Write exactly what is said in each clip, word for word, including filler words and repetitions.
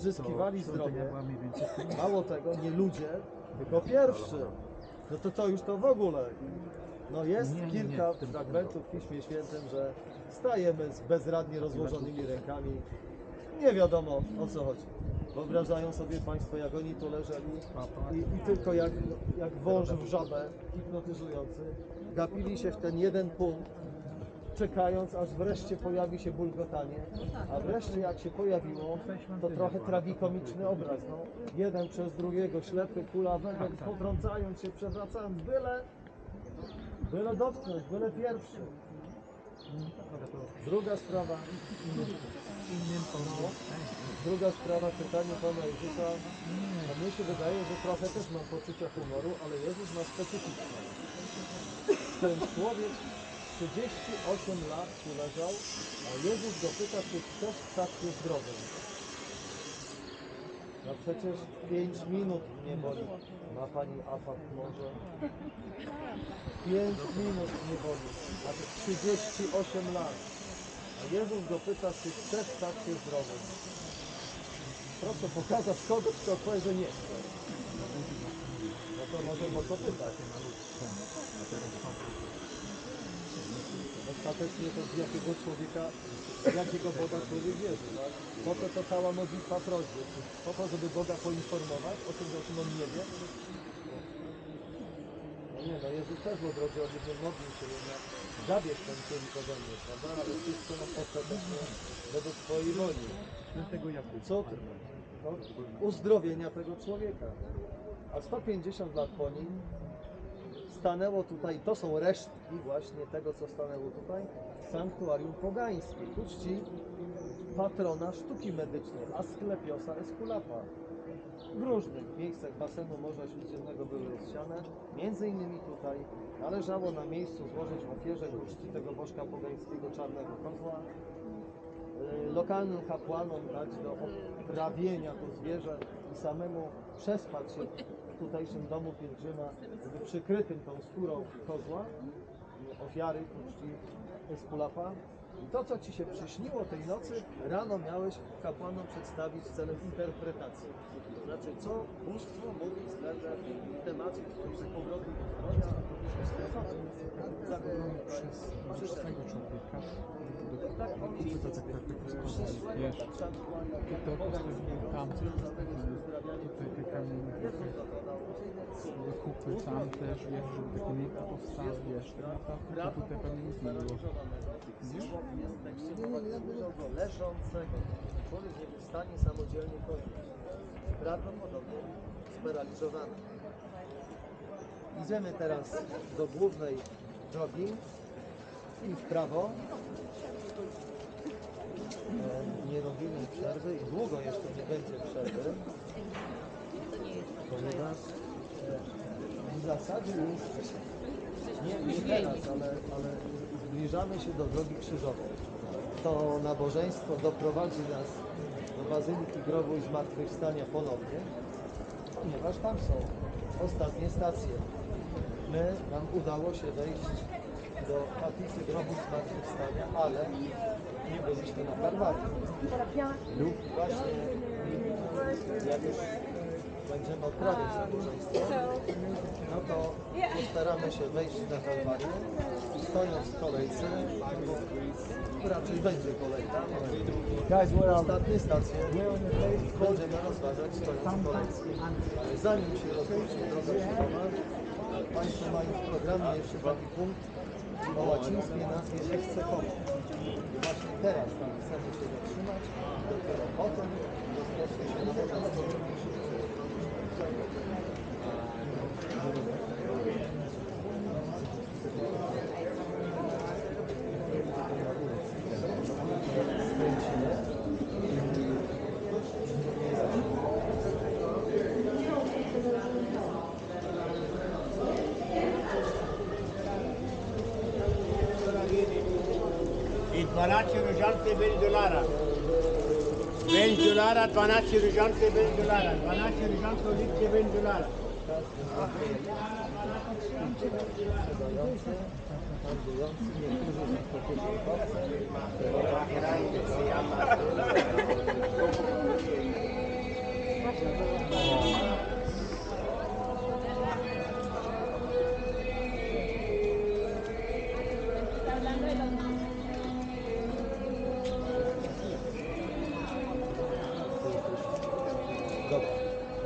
odzyskiwali zdrowie. Mało tego, nie ludzie, tylko pierwszy. No to to już to w ogóle. No jest Nie, nie, kilka nie, w tym- fragmentów w Piśmie Świętym, że stajemy z bezradnie rozłożonymi rękami. Nie wiadomo, o co chodzi. Wyobrażają sobie Państwo, jak oni tu leżeli i, i tylko jak, jak wąż w żabę hipnotyzujący gapili się w ten jeden punkt, czekając, aż wreszcie pojawi się bulgotanie, a wreszcie jak się pojawiło, to trochę tragikomiczny obraz. No, jeden przez drugiego, ślepy, kulawy, potrącając się, przewracając, byle, byle dotknąć, byle pierwszy. Druga sprawa, druga sprawa, czytanie Pana Jezusa, a mnie się wydaje, że trochę też mam poczucie humoru, ale Jezus ma specyficzne. Ten człowiek trzydzieści osiem lat tu leżał, a Jezus go pyta, czy chcesz stać się zdrowym. No przecież pięć minut mnie boli. Ma Pani afat może? pięć minut mnie boli, a to trzydzieści osiem lat. A Jezus go pyta, czy chcesz stać się zdrowym. Proszę pokazać kogoś, kto odpowie, że nie chce. No to może po co pytać? Ostatecznie to w jakiego człowieka, w jakiego Boga człowiek wierzy, tak? Po co to cała modlitwa prośby? Po to, żeby Boga poinformować o tym, o czym on nie wie? No nie, no Jezus też w odrodze odwiedźmy modlił się jednak, zabierz ten kielich ode mnie, prawda? Ale wszystko nam ostatecznie według Twojej woli. Cud no, uzdrowienia tego człowieka. A sto pięćdziesiąt lat po nim stanęło tutaj, to są resztki właśnie tego, co stanęło tutaj, sanktuarium pogańskie, ku czci patrona sztuki medycznej, Asklepiosa Esculapa. W różnych miejscach basenu Morza Śródziemnego były rozsiane, między innymi tutaj należało na miejscu złożyć ofierze ku czci tego bożka pogańskiego czarnego kozła, lokalnym kapłanom dać do oprawienia to zwierzę i samemu przespać się w tutejszym domu pielgrzyma, żeby przykrytym tą skórą kozła, ofiary ku czci Esculapa. I to, co Ci się przyśniło tej nocy, rano miałeś kapłanom przedstawić celem interpretacji. To znaczy, co bóstwo mówi względem temacji Twojego powrotu do zdrowia, Przez swojego człowieka tak oni przyszłego, tak sanktuarium pogańskiego, związanego z uzdrawianiem człowieka, Jezus dokonał kupy tam też, wiesz, żeby takie miejsca powstały, wiesz, to tutaj pewnie nic nie było. Słowo jest w tekście mowa, ujrzał go leżącego. Człowiek nie był w stanie samodzielnie podnieść. Prawdopodobnie sparaliżowany. Idziemy teraz do głównej drogi i w prawo. E, nie robimy przerwy i długo jeszcze nie będzie przerwy, ponieważ e, w zasadzie już nie, nie teraz, ale, ale zbliżamy się do drogi krzyżowej. To nabożeństwo doprowadzi nas do Bazyliki Grobu i Zmartwychwstania ponownie, ponieważ tam są ostatnie stacje. My, nam udało się wejść do kaplicy Grobu i Zmartwychwstania, ale nie byliśmy na Kalwarii. Lub właśnie, jak już będziemy odprawiać nabożeństwo, no to postaramy się wejść na Kalwarię, stojąc w kolejce, raczej będzie kolejka, ostatnie stacje będziemy rozważać stojąc w kolejce. Ale zanim się rozpocznie droga krzyżowa, Państwo mają w programie jeszcze taki punkt o łacińskiej nazwie Ecce Homo. I właśnie teraz tam chcemy się zatrzymać, dopiero potem rozpocznie się nabożeństwo. I dwanaście różańce będzie dolara. pięć dolara, dwanaście różańce będzie dolara. dwanaście różańce oliwki będzie dolara. Handlujący, niektórzy zakupy Dobra.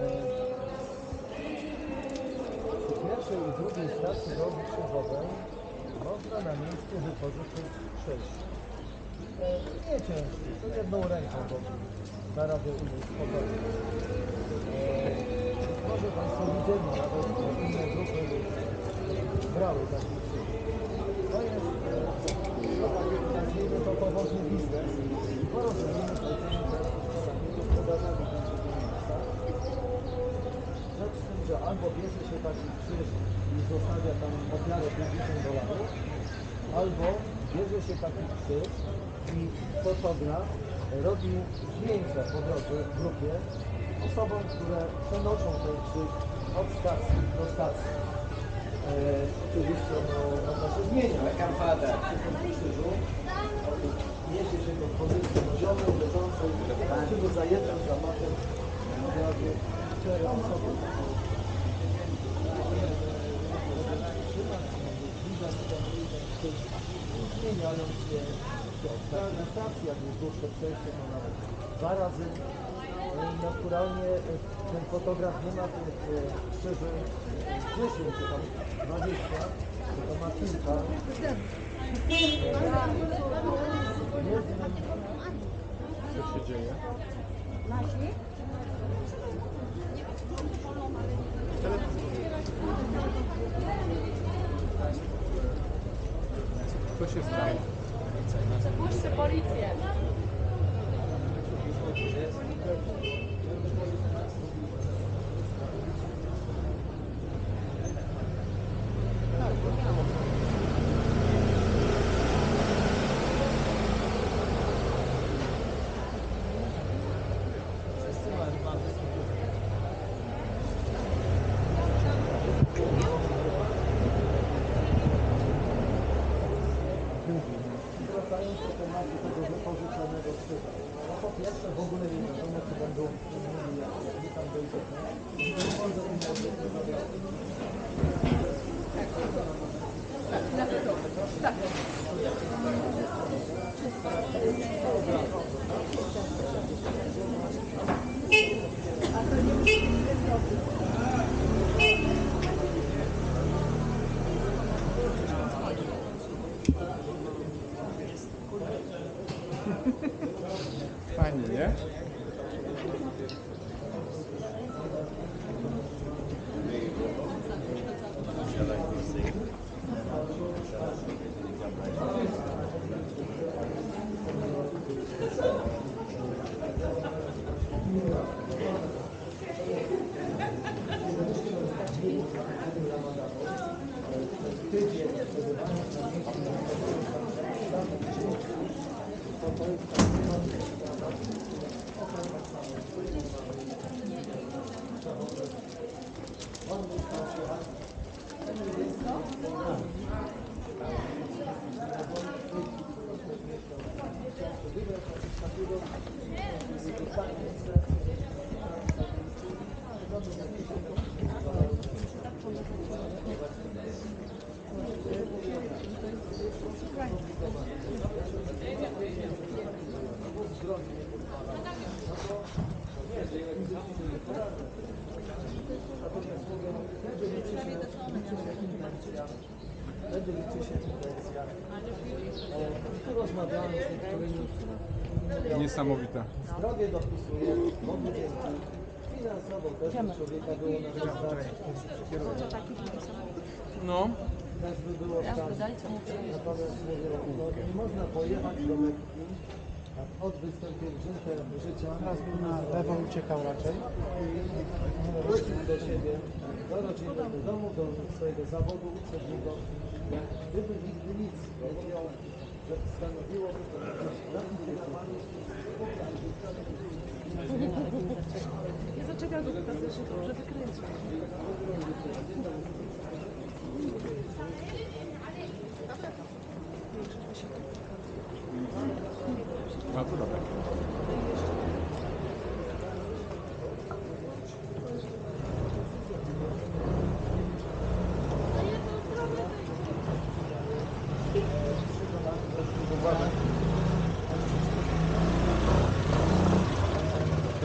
Przy pierwszej i drugiej stacji drogi krzyżowej można na miejscu wypożyczyć krzyż. E, Nie ciężki, to jedną ręką, bo da radę unieść spokojnie. E, Może Państwo widzieli nawet, że inne grupy brały taki krzyż. To jest, e, no taki, nazwijmy to poważny biznes, bo rozumiemy po tym, że z gospodarzami będzie miejsca. Rzecz w tym, że albo bierze się taki krzyż i zostawia tam ofiarę pięćdziesiąt dolarów, albo bierze się taki krzyż i fotograf robi zdjęcia po drodze w grupie osobom, które przenoszą ten krzyż od stacji do stacji. E, oczywiście no, można się zmieniać. Przy tym krzyżu niesie się go w pozycji poziomej, leżącej, czy go za jednym zamachem od razu cztery osoby. Zmieniając się od stacji do stacji, jak jest dłuższe przejście, to nawet dwa razy. Naturalnie ten fotograf nie ma tych krzyży dziesięć czy tam dwadzieścia, tylko ma kilka. Co się dzieje? Co się stało? Puśćcie policję. Wracając do tematu tego wypożyczonego krzyża. No po pierwsze w ogóle nie wiadomo, czy będą mieli jak nie tam dojdziemy. Nie sądzę, że nie będzie zabrać. Fajnie, nie? Wtedy liczy się intencja. Tu rozmawiałem z niektórymi. Niesamowite. Zdrowie dopisuje, Bogu dzięki. Finansowo też by człowieka było na to stać. No. Też by było stać. Natomiast mówię, no, nie można pojechać do Mekki od występienia życia. Teraz bym na lewo uciekał raczej. Wrócić do siebie, do rodziny, do domu, do swojego zawodu uprzedniego, jak gdyby nigdy nic nie wiedział, że stanowiłoby to jakieś napisywanie. Nie zaczekał do pokazać, że wykręcił. A to dobra.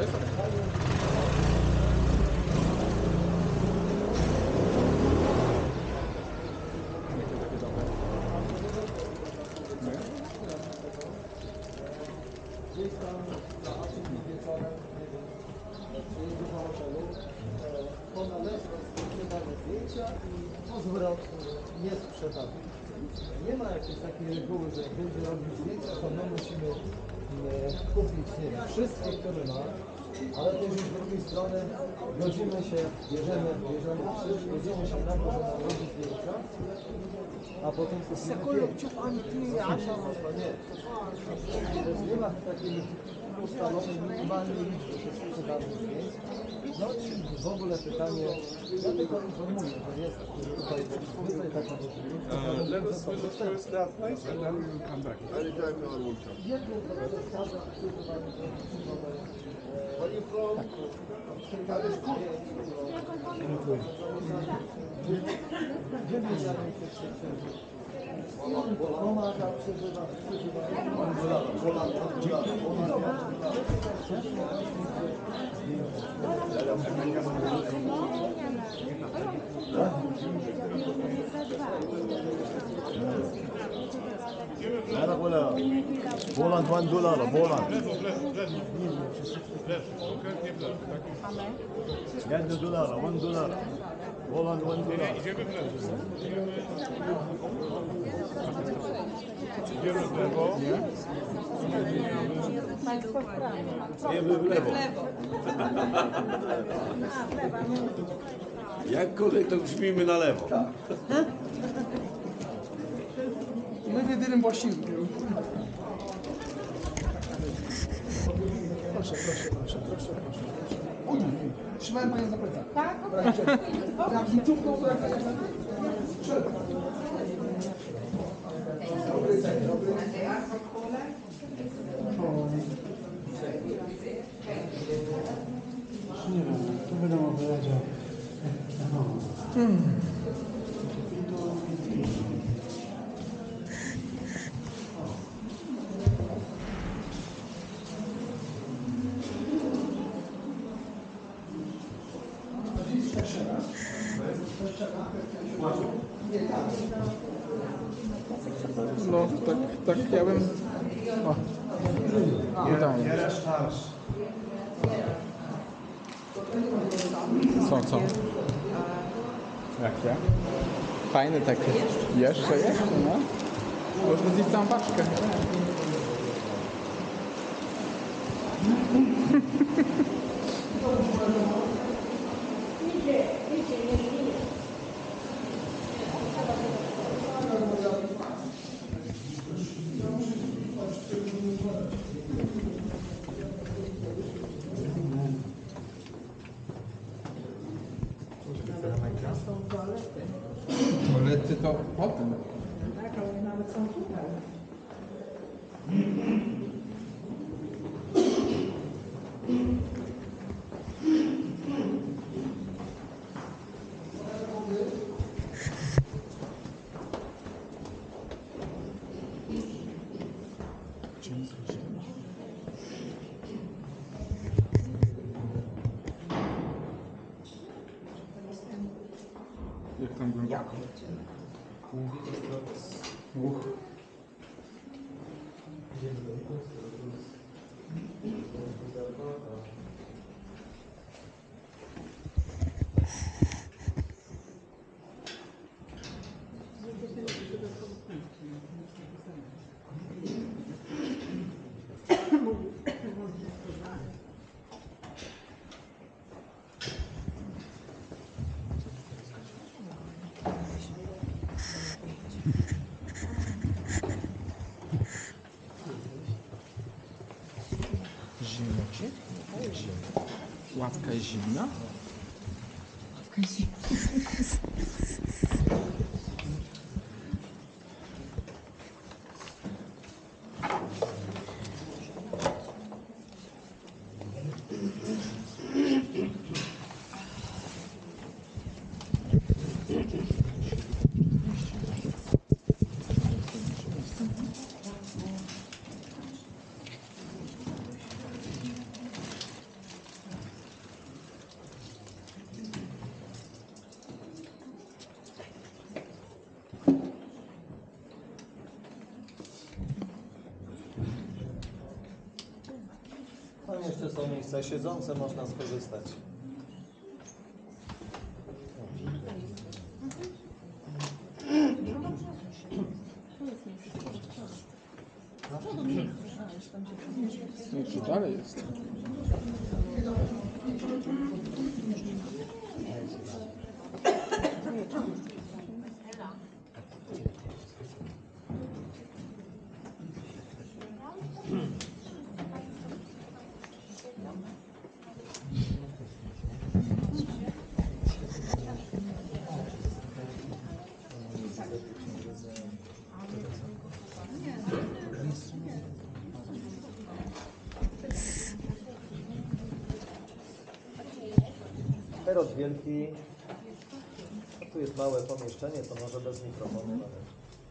Gdzieś tam na Afryki wieczorem, nie wiem, przyjedzie do hotelu, po należne sprzedane zdjęcia i po zwrot nie sprzedane. Nie ma jakiejś takiej reguły, że jak będzie robić zdjęcia, to my musimy e, kupić, nie wiem, wszystkie, które ma, ale też z drugiej strony godzimy się, bierzemy, bierzemy krzyż, godzimy się na to, że nam robi zdjęcia, a potem kupimy pierwsze. To nie. Więc nie ma takiej ustalonej, minimalnej liczby tych sprzedanych zdjęć. No i w ogóle pytanie, ja tylko informuję, że jest tutaj, tutaj taka możliwość. Uh, let us visit first that place and then we will come back. Jednym z każdym używaniem Where are you from? wymienianej się księży. Pomaga przeżywać, przeżywać. أنا ولا بولند واحد دولار بولند واحد دولار واحد دولار بولند واحد دولار Idziemy w lewo. Idziemy w lewo. Jakkolwiek to brzmimy na lewo. My w jedynym właściwym kierunku. Proszę, proszę, proszę, proszę, proszę. O nie, trzymałem panią za plecak. Tak? I tu w dół, jak nie wiem, tu będę opowiedział. No, tak, tak ja bym... O, idealnie. Co, co? Jakie? Fajny taki. Jeszcze, jeszcze, no. Można zjeść całą paczkę. Toalety to potem. Tak, ale nawet są tutaj. Jak tam głęboko? Uch. Zimno ci? Zimno. Łatka jest zimna? Jeszcze są miejsca siedzące, można skorzystać. Jeszcze dalej jest. Herod Wielki, tu jest małe pomieszczenie, to może bez mikrofonu nawet.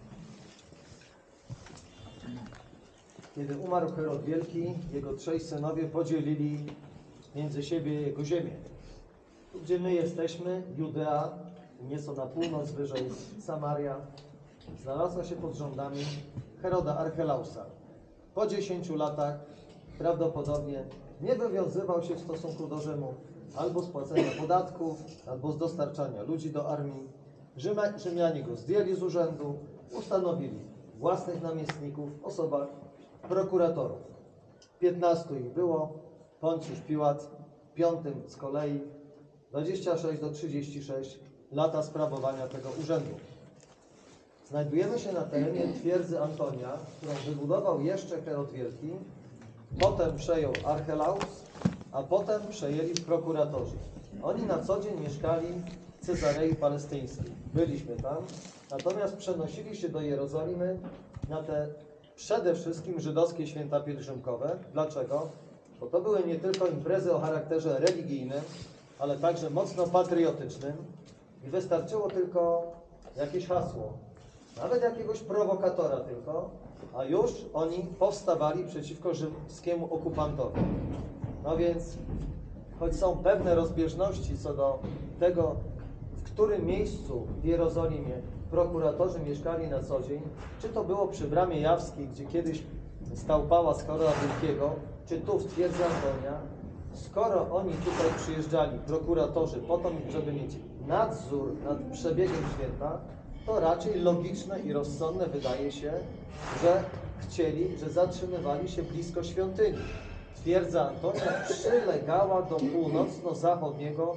Kiedy umarł Herod Wielki, jego trzej synowie podzielili między siebie jego ziemię. Tu, gdzie my jesteśmy, Judea, nieco na północ, wyżej Samaria, znalazła się pod rządami Heroda Archelausa. Po dziesięciu latach prawdopodobnie nie wywiązywał się w stosunku do Rzymu albo z płacenia podatków, albo z dostarczania ludzi do armii. Rzyma, Rzymianie go zdjęli z urzędu, ustanowili własnych namiestników w osobach prokuratorów. Piętnastu ich było, Poncjusz Piłat, piątym z kolei, dwadzieścia sześć do trzydziestu sześciu lata sprawowania tego urzędu. Znajdujemy się na terenie twierdzy Antonia, którą wybudował jeszcze Herod Wielki, potem przejął Archelaus, a potem przejęli prokuratorzy. Oni na co dzień mieszkali w Cezarei Palestyńskiej. Byliśmy tam, natomiast przenosili się do Jerozolimy na te przede wszystkim żydowskie święta pielgrzymkowe. Dlaczego? Bo to były nie tylko imprezy o charakterze religijnym, ale także mocno patriotycznym i wystarczyło tylko jakieś hasło, nawet jakiegoś prowokatora tylko, a już oni powstawali przeciwko rzymskiemu okupantowi. No więc, choć są pewne rozbieżności co do tego, w którym miejscu w Jerozolimie prokuratorzy mieszkali na co dzień, czy to było przy Bramie Jawskiej, gdzie kiedyś stał pałac Heroda Wielkiego, czy tu w twierdzy Antonia, skoro oni tutaj przyjeżdżali, prokuratorzy, po to, żeby mieć nadzór nad przebiegiem święta, to raczej logiczne i rozsądne wydaje się, że chcieli, że zatrzymywali się blisko świątyni. Twierdza Antonia przylegała do północno-zachodniego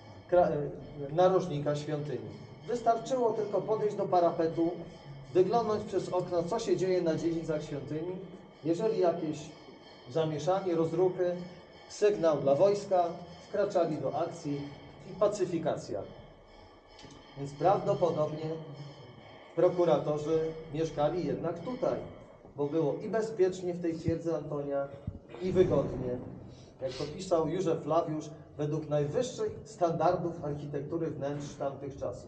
narożnika świątyni. Wystarczyło tylko podejść do parapetu, wyglądnąć przez okno, co się dzieje na dziedzicach świątyni. Jeżeli jakieś zamieszanie, rozruchy, sygnał dla wojska, wkraczali do akcji i pacyfikacja. Więc prawdopodobnie prokuratorzy mieszkali jednak tutaj, bo było i bezpiecznie w tej twierdzy Antonia, i wygodnie. Jak to pisał Józef Flawiusz, według najwyższych standardów architektury wnętrz tamtych czasów.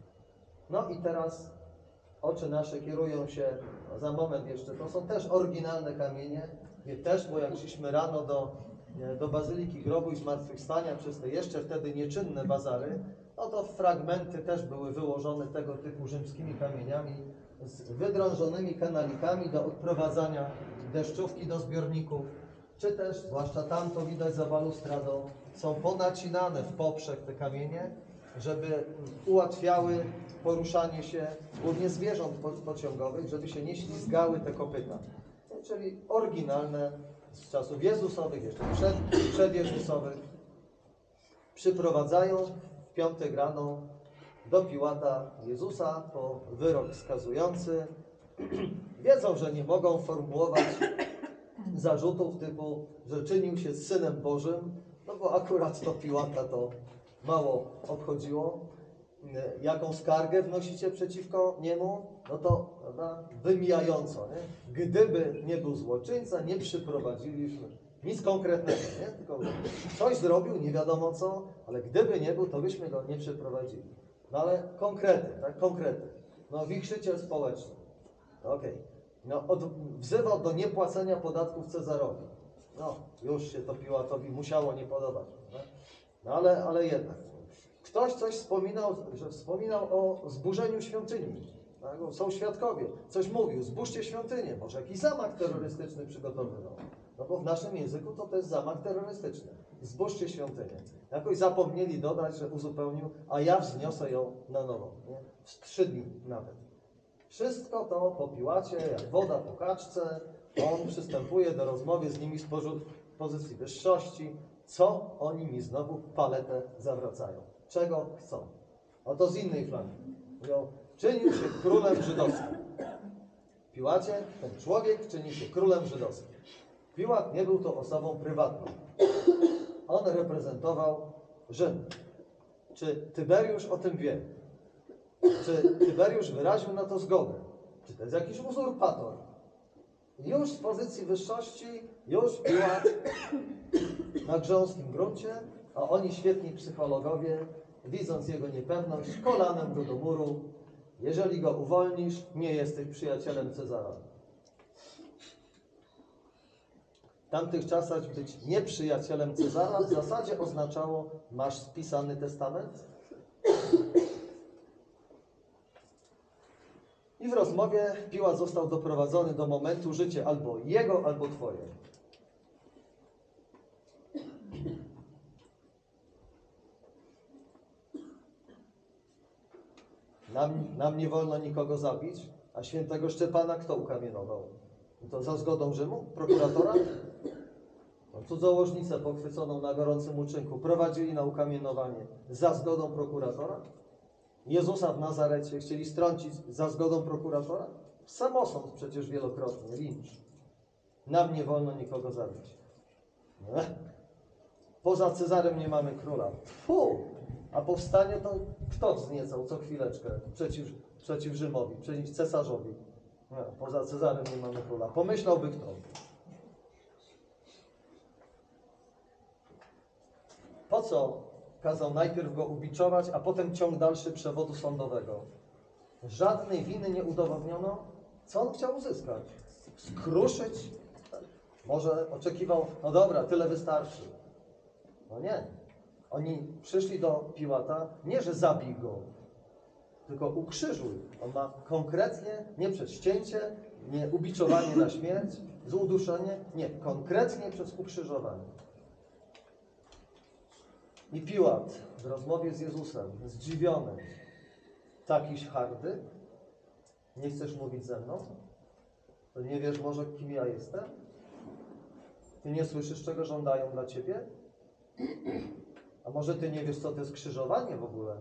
No i teraz oczy nasze kierują się, za moment jeszcze, to są też oryginalne kamienie, nie też, bo jak szliśmy rano do, do Bazyliki Grobu i Zmartwychwstania przez te jeszcze wtedy nieczynne bazary, no to fragmenty też były wyłożone tego typu rzymskimi kamieniami z wydrążonymi kanalikami do odprowadzania deszczówki do zbiorników, czy też, zwłaszcza tam to widać za balustradą, są ponacinane w poprzek te kamienie, żeby ułatwiały poruszanie się głównie zwierząt pociągowych, żeby się nie ślizgały te kopyta. Czyli oryginalne z czasów Jezusowych, jeszcze przed, przedjezusowych. Przyprowadzają w piątek rano do Piłata Jezusa po wyrok skazujący. Wiedzą, że nie mogą formułować zarzutów typu, że czynił się Synem Bożym, no bo akurat to Piłata to mało obchodziło. Jaką skargę wnosicie przeciwko niemu? No to, prawda, wymijająco, nie? Gdyby nie był złoczyńca, nie przyprowadziliśmy nic konkretnego, nie? Tylko coś zrobił, nie wiadomo co, ale gdyby nie był, to byśmy go nie przyprowadzili. No ale konkrety, tak? Konkrety. No wichrzyciel społeczny. Okej. Okay. No, od, wzywał do niepłacenia podatków Cezarowi. No, już się to Piłatowi musiało nie podobać. Prawda? No ale, ale jednak. Ktoś coś wspominał, że wspominał o zburzeniu świątyni. Tak? Są świadkowie. Coś mówił, zburzcie świątynię. Może jakiś zamach terrorystyczny przygotowywał. No bo w naszym języku to to jest zamach terrorystyczny. Zburzcie świątynię. Jakoś zapomnieli dodać, że uzupełnił, a ja wzniosę ją na nowo. Nie? W trzy dni nawet. Wszystko to po Piłacie, jak woda po kaczce. On przystępuje do rozmowy z nimi z pozycji wyższości. Co oni mi znowu paletę zawracają? Czego chcą? Oto z innej flanki. Mówią, czynił się królem żydowskim. W Piłacie ten człowiek czyni się królem żydowskim. Piłat nie był to osobą prywatną. On reprezentował Rzym. Czy Tyberiusz o tym wie? Czy Tyberiusz wyraził na to zgodę? Czy to jest jakiś uzurpator? Już z pozycji wyższości, już Piłat na grząskim gruncie, a oni świetni psychologowie, widząc jego niepewność, kolanem go do muru. Jeżeli go uwolnisz, nie jesteś przyjacielem Cezara. W tamtych czasach być nieprzyjacielem Cezara w zasadzie oznaczało, masz spisany testament? I w rozmowie Piłat został doprowadzony do momentu życia albo jego, albo twoje. Nam, nam nie wolno nikogo zabić, a świętego Szczepana kto ukamienował? I to za zgodą Rzymu? Prokuratora? No, cudzołożnicę pochwyconą na gorącym uczynku prowadzili na ukamienowanie za zgodą prokuratora? Jezusa w Nazarecie chcieli strącić za zgodą prokuratora? Samosąd przecież wielokrotnie, lincz. Nam nie wolno nikogo zabić. Ech. Poza Cezarem nie mamy króla. Fu! A powstanie to kto wzniecał co chwileczkę przeciw, przeciw Rzymowi, przeciw cesarzowi? No, poza Cezarem nie mamy króla. Pomyślałby kto? Po co kazał najpierw go ubiczować, a potem ciąg dalszy przewodu sądowego? Żadnej winy nie udowodniono. Co on chciał uzyskać? Skruszyć? Może oczekiwał, no dobra, tyle wystarczy. No nie. Oni przyszli do Piłata, nie że zabij go, tylko ukrzyżuj. On ma konkretnie, nie przez ścięcie, nie ubiczowanie na śmierć, z uduszenie, nie, konkretnie przez ukrzyżowanie. I Piłat w rozmowie z Jezusem, zdziwiony, takiś hardy, nie chcesz mówić ze mną? To nie wiesz może, kim ja jestem? Ty nie słyszysz, czego żądają dla ciebie? A może ty nie wiesz, co to jest krzyżowanie w ogóle?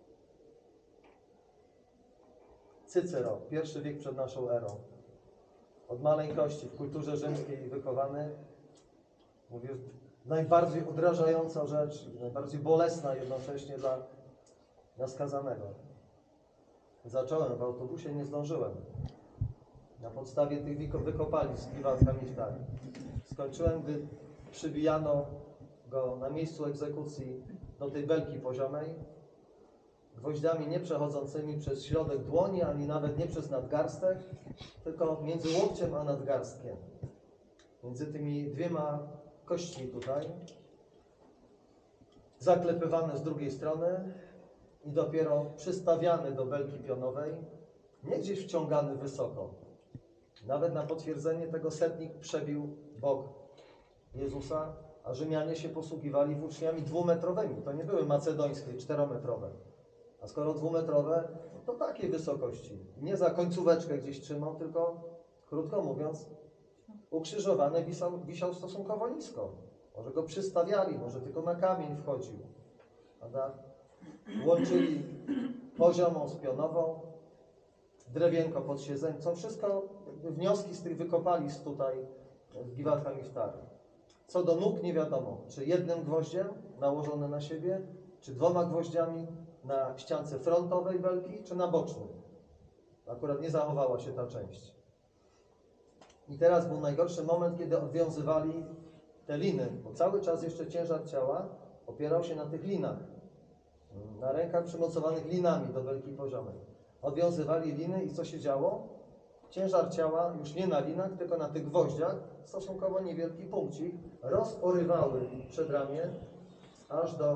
Cycero, pierwszy wiek przed naszą erą. Od maleńkości w kulturze rzymskiej wychowany, mówię, najbardziej odrażająca rzecz, najbardziej bolesna jednocześnie dla, dla skazanego. Zacząłem w autobusie, nie zdążyłem. Na podstawie tych wykopalisk Givat Hamiftari. Skończyłem, gdy przybijano go na miejscu egzekucji do tej belki poziomej, gwoździami nie przechodzącymi przez środek dłoni, ani nawet nie przez nadgarstek, tylko między łokciem a nadgarstkiem. Między tymi dwiema kośćmi tutaj, zaklepywany z drugiej strony i dopiero przystawiany do belki pionowej, nie gdzieś wciągany wysoko. Nawet na potwierdzenie tego setnik przebił bok Jezusa, a Rzymianie się posługiwali włóczniami dwumetrowymi. To nie były macedońskie, czterometrowe. A skoro dwumetrowe, to takiej wysokości. Nie za końcóweczkę gdzieś trzymał, tylko, krótko mówiąc, ukrzyżowany wisiał, wisiał stosunkowo nisko. Może go przystawiali, może tylko na kamień wchodził. Prawda? Łączyli poziomą z pionową, drewienko pod siedzeniem. Są wszystko wnioski z tych wykopalisk tutaj w Givat Hamiftari. Co do nóg nie wiadomo, czy jednym gwoździem nałożone na siebie, czy dwoma gwoździami na ściance frontowej belki, czy na bocznej. Akurat nie zachowała się ta część. I teraz był najgorszy moment, kiedy odwiązywali te liny, bo cały czas jeszcze ciężar ciała opierał się na tych linach. Na rękach przymocowanych linami do belki poziomej. Odwiązywali liny i co się działo? Ciężar ciała już nie na linach, tylko na tych gwoździach, stosunkowo niewielki punkcik, rozorywały przedramię aż do,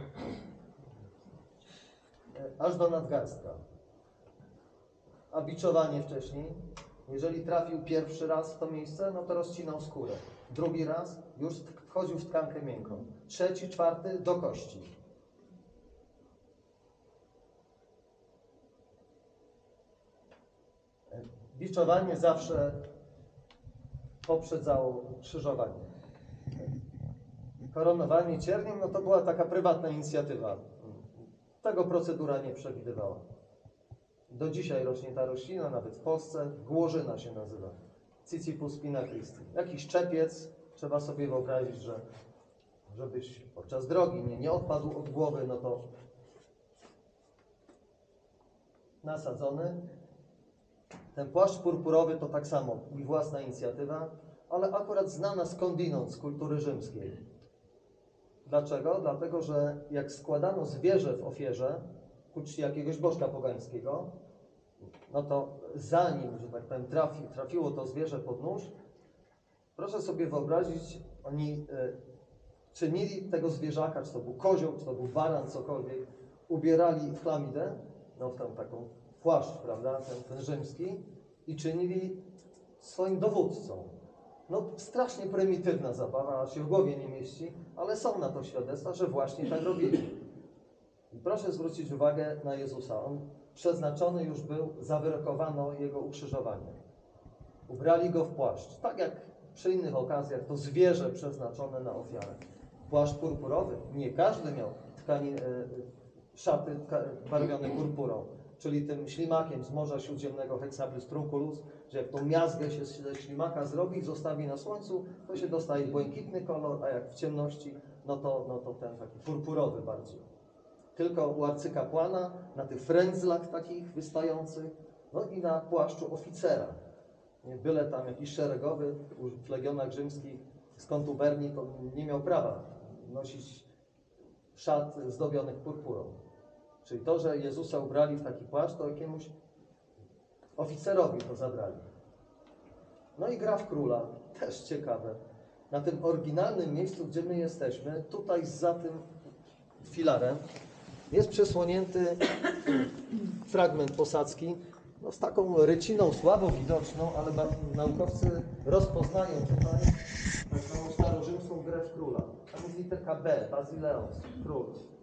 aż do nadgarstka. A biczowanie wcześniej, jeżeli trafił pierwszy raz w to miejsce, no to rozcinał skórę. Drugi raz już wchodził w tkankę miękką. Trzeci, czwarty do kości. Biczowanie zawsze poprzedzało krzyżowanie. Koronowanie cierniem, no to była taka prywatna inicjatywa. Tego procedura nie przewidywała. Do dzisiaj rośnie ta roślina, nawet w Polsce, głorzyna się nazywa. Cicipus spina Christi. Jakiś czepiec, trzeba sobie wyobrazić, że żebyś podczas drogi nie, nie odpadł od głowy, no to nasadzony. Ten płaszcz purpurowy to tak samo i własna inicjatywa, ale akurat znana skądinąd z kultury rzymskiej. Dlaczego? Dlatego, że jak składano zwierzę w ofierze ku czci jakiegoś bożka pogańskiego, no to zanim, że tak powiem, trafi, trafiło to zwierzę pod nóż, proszę sobie wyobrazić, oni y, czynili tego zwierzaka, czy to był kozioł, czy to był baran, cokolwiek, ubierali w chlamydę, no w tą taką płaszcz, prawda, ten, ten rzymski, i czynili swoim dowódcą. No strasznie prymitywna zabawa, aż się w głowie nie mieści, ale są na to świadectwa, że właśnie tak robili. I proszę zwrócić uwagę na Jezusa. On przeznaczony już był, zawyrokowano Jego ukrzyżowanie. Ubrali Go w płaszcz. Tak jak przy innych okazjach to zwierzę przeznaczone na ofiarę. Płaszcz purpurowy. Nie każdy miał tkani, e, szaty tka, barwione purpurą, czyli tym ślimakiem z Morza Śródziemnego, Hexaplus trunculus, że jak tą miazgę się ze ślimaka zrobi i zostawi na słońcu, to się dostaje błękitny kolor, a jak w ciemności, no to, no to ten taki purpurowy bardziej. Tylko u arcykapłana, na tych frędzlach takich wystających, no i na płaszczu oficera. Nie byle tam jakiś szeregowy, w legionach rzymskich z kontuberni, to nie miał prawa nosić szat zdobionych purpurą. Czyli to, że Jezusa ubrali w taki płaszcz, to jakiemuś oficerowi to zabrali. No i gra w króla, też ciekawe. Na tym oryginalnym miejscu, gdzie my jesteśmy, tutaj za tym filarem, jest przesłonięty fragment posadzki, no z taką ryciną słabo widoczną, ale naukowcy rozpoznają tutaj taką starorzymską grę w króla. Tam jest literka B, Basileus, król.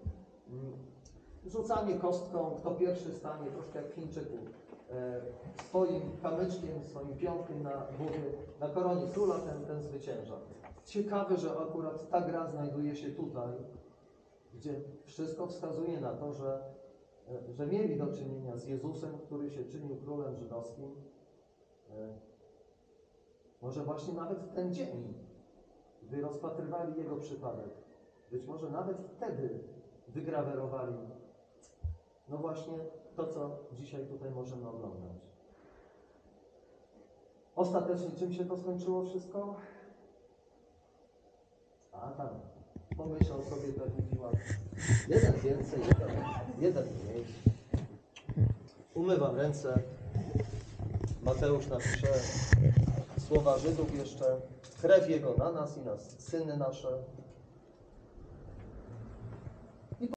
Rzucanie kostką, kto pierwszy stanie, troszkę jak w Chińczyku, e, swoim kamyczkiem, swoim pionkiem na głowie, na koronie króla, ten, ten zwycięża. Ciekawe, że akurat ta gra znajduje się tutaj, gdzie wszystko wskazuje na to, że, że mieli do czynienia z Jezusem, który się czynił królem żydowskim. E, może właśnie nawet w ten dzień, gdy rozpatrywali jego przypadek, być może nawet wtedy wygrawerowali no właśnie to, co dzisiaj tutaj możemy oglądać. Ostatecznie czym się to skończyło wszystko? A tam, pomyślał sobie pewnie Piłat, jeden więcej, jeden, jeden mniej. Umywam ręce. Mateusz napisze słowa Żydów jeszcze, krew Jego na nas i na syny nasze.